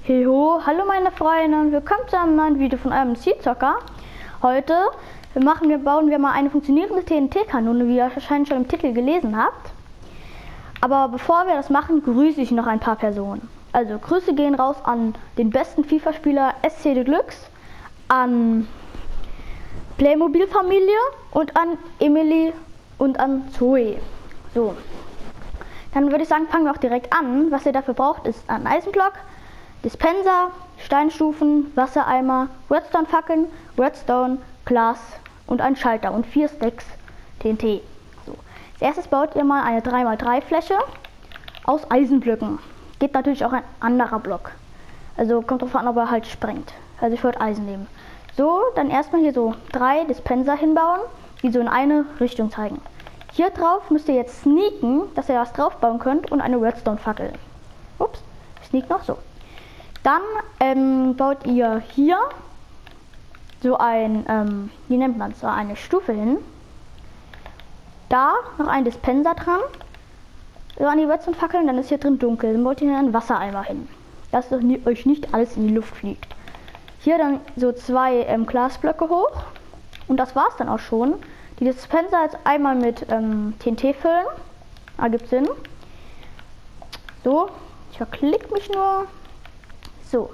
Heho, hallo meine Freunde und willkommen zu einem neuen Video von eurem Seedzocker. Heute bauen wir mal eine funktionierende TNT-Kanone, wie ihr wahrscheinlich schon im Titel gelesen habt. Aber bevor wir das machen, grüße ich noch ein paar Personen. Also Grüße gehen raus an den besten FIFA-Spieler SC Deluxe, an Playmobil-Familie und an Emily und an Zoe. So, dann würde ich sagen, fangen wir auch direkt an. Was ihr dafür braucht, ist ein Eisenblock, Dispenser, Steinstufen, Wassereimer, Redstone-Fackeln, Redstone, Glas und ein Schalter und 4 Stacks TNT. So. Als erstes baut ihr mal eine 3x3 Fläche aus Eisenblöcken. Geht natürlich auch ein anderer Block. Also kommt drauf an, ob er halt sprengt. Also ich würde Eisen nehmen. So, dann erstmal hier so 3 Dispenser hinbauen, die so in eine Richtung zeigen. Hier drauf müsst ihr jetzt sneaken, dass ihr was drauf bauen könnt und eine Redstone-Fackel. Ups, sneak noch so. Dann baut ihr hier so ein, wie nennt man es, so eine Stufe hin. Da noch ein Dispenser dran. So an die Redstone-Fackeln, dann ist hier drin dunkel. Dann baut ihr einen Wassereimer hin, dass euch nicht alles in die Luft fliegt. Hier dann so 2 Glasblöcke hoch. Und das war's dann auch schon. Die Dispenser jetzt einmal mit TNT füllen. Ergibt Sinn. So, ich verklick mich nur. So.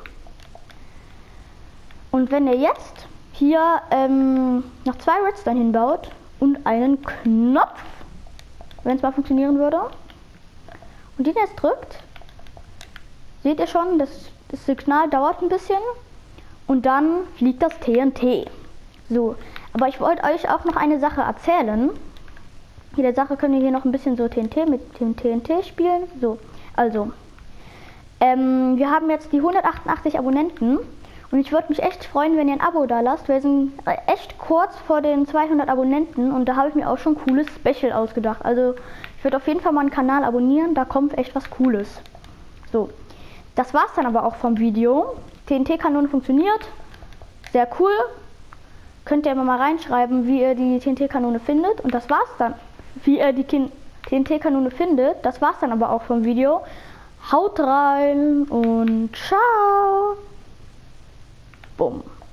Und wenn ihr jetzt hier noch 2 Redstone hinbaut und einen Knopf, wenn es mal funktionieren würde, und den jetzt drückt, seht ihr schon, das Signal dauert ein bisschen und dann fliegt das TNT. So, aber ich wollte euch auch noch eine Sache erzählen. In der Sache können wir hier noch ein bisschen so TNT mit dem TNT spielen. So, also wir haben jetzt die 188 Abonnenten und ich würde mich echt freuen, wenn ihr ein Abo da lasst. Wir sind echt kurz vor den 200 Abonnenten und da habe ich mir auch schon ein cooles Special ausgedacht. Also ich würde auf jeden Fall mal einen Kanal abonnieren, da kommt echt was Cooles. So, das war's dann aber auch vom Video. TNT-Kanone funktioniert, sehr cool. Könnt ihr immer mal reinschreiben, wie ihr die TNT-Kanone findet, und das war's dann. Wie ihr die TNT-Kanone findet, das war's dann aber auch vom Video. Haut rein und ciao. Bumm.